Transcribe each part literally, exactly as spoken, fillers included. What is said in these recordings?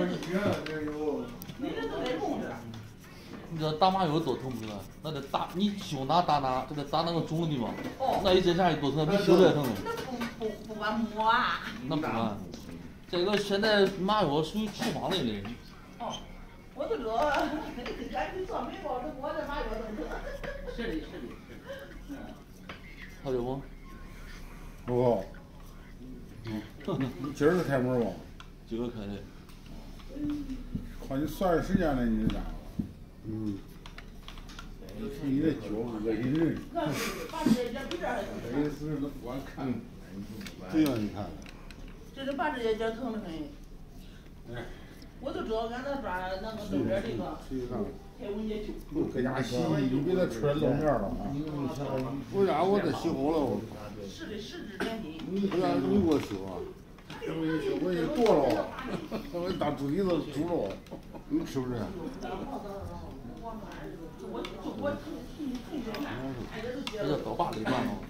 你知道打麻药多疼不疼？那得打你胸打打哪，这得打那个肿的地方。那一针下去多疼，比手术还疼。 那不不不管摸啊？ 那不管。这个现在麻药属于处方类的。 哦，我就说，俺你做眉毛，这摸这麻药都疼。是的，是的，是的。 还有不？ 不。你今儿是开门吧？ 今儿开的。 看你算时间了，你这家伙。嗯。你这脚恶心人。真是我看。对呀，你看。 这是把指甲尖疼得很。哎。我就知道俺那抓那个弄点这个。开文解酒。 搁家洗，你别再出来露面了啊！为啥我这洗好了？我。 是的，实质点心。 为啥你给我洗啊？我给你剁了，我给你当猪蹄子煮了，你吃不吃？ 这叫刀把里断了。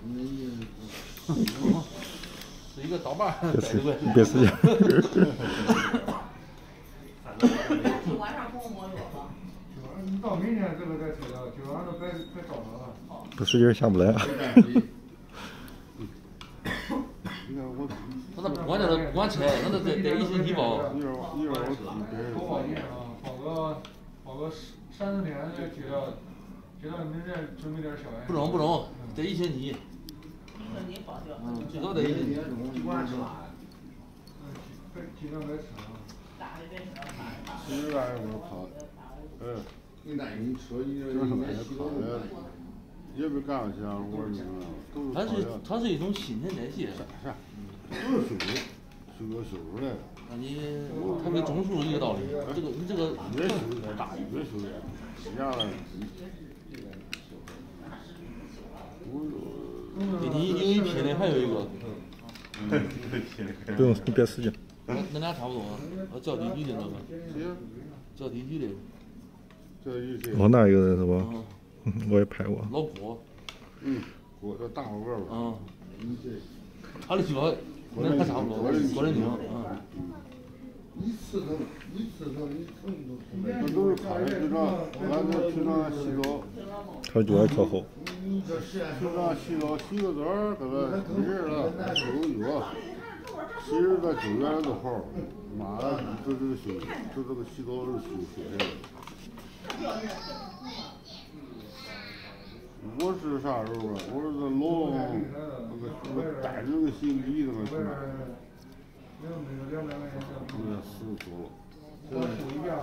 是一个刀把。 别使劲。 晚上给我抹药了。 你到明天这个再吃了，今晚都别别找他了。 不使劲下不来。 那不管这个不管拆，那得得得一星期包。 一会儿一会儿我多包一天啊，包个包个三四天再接着，接着明天准备点小药。 不中不中，得一星期。 一星期包掉。 嗯，最少得一星期。 你管吃啥？ 嗯，别尽量别吃啊。 大的别吃了，大的。 吃完我跑。嗯。你那你说你这应该洗澡了。也别干了去啊！我你们它是它是一种新陈代谢。 是是，都是修的，修个修出来的。 那你它跟种树一个道理，这个你这个越修越大，越修越大，一样的。 给你因为拼的还有一个。 不用，你别使劲。 那那俩差不多，呃，较低距的那个。较低距的。 老那一个人是吧？我也拍过。 老郭。 嗯，郭这大高个吧。 嗯。他的脚跟他差不多，郭仁鼎。嗯。 一次疼，一次疼，一疼都疼。那都是他的平常，俺这平常洗澡。 他脚还可厚。 平常洗澡洗个澡儿，搁这没人了，有药。其实这九月都好，妈的，这这个洗，这这个洗澡是洗洗的。我是啥时候啊？我是老那个那个单这个洗衣那个去买。那死走了。 我数一遍。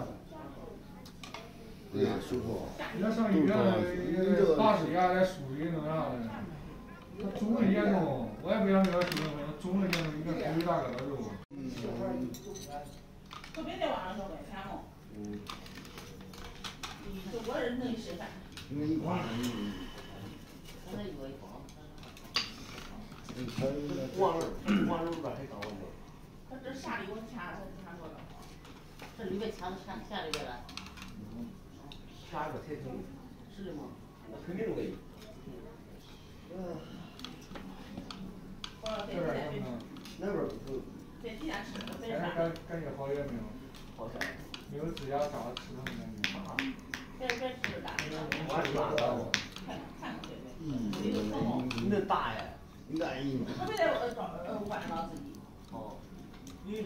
哎呀，修好。 你那上医院八十牙来输液弄啥的？他肿的严重，我也不想给他修，肿的严重，你看头一大疙瘩肉。嗯。 可别在网上小白钱嘛。嗯。就我这能吃饭。 那一刮， 我那一个一包。 光光肉这还高呢。 他这下里给我掐，他掐多少？这里边掐都掐下里边了。 掐个才疼。 是的吗？ 那肯定的。 嗯。我在在那边不疼。 在地下吃，在啥？感感觉好点没有？ 好些。 没有指甲扎吃疼感觉。 别别吃大的， 我吃大的。 看看看对对。 嗯，你那大呀，你大一。 他没得呃找呃晚上自己。 哦。你。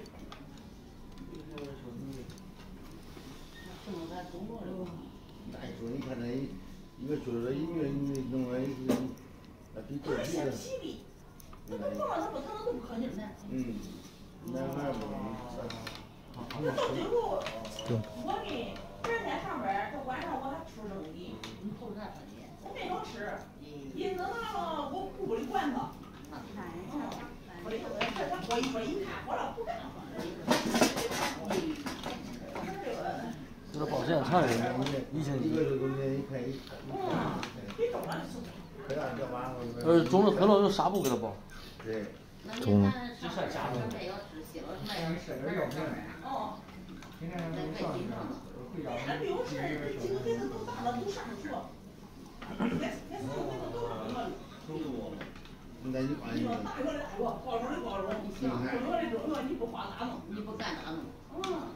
这么咱中国人。 那你说，你看那一个角儿，一个你弄了一个，那比这比的。 犀利。这不碰到他不疼都不可劲呢。 嗯。那还不能。 那到最后，我呢，第二天上班，到晚上我还出生的，你偷啥东西？我没少吃，一弄那个我屋里罐头，我一我一说一看，我说不干了。 这个保时捷长一点，一星期。 一个这东西一看一。 嗯，别中了。 这样干嘛？ 呃，中了可能用纱布给他包。 对。 中了。 就算假的。 哦。 今天都上去了，回家。 那不用事，这几个孩子都大了，都上学。该该上学都都上了。 那你管你。 大学的大学，高中的高中，中学的中学，你不花咋弄？你不干咋弄？嗯。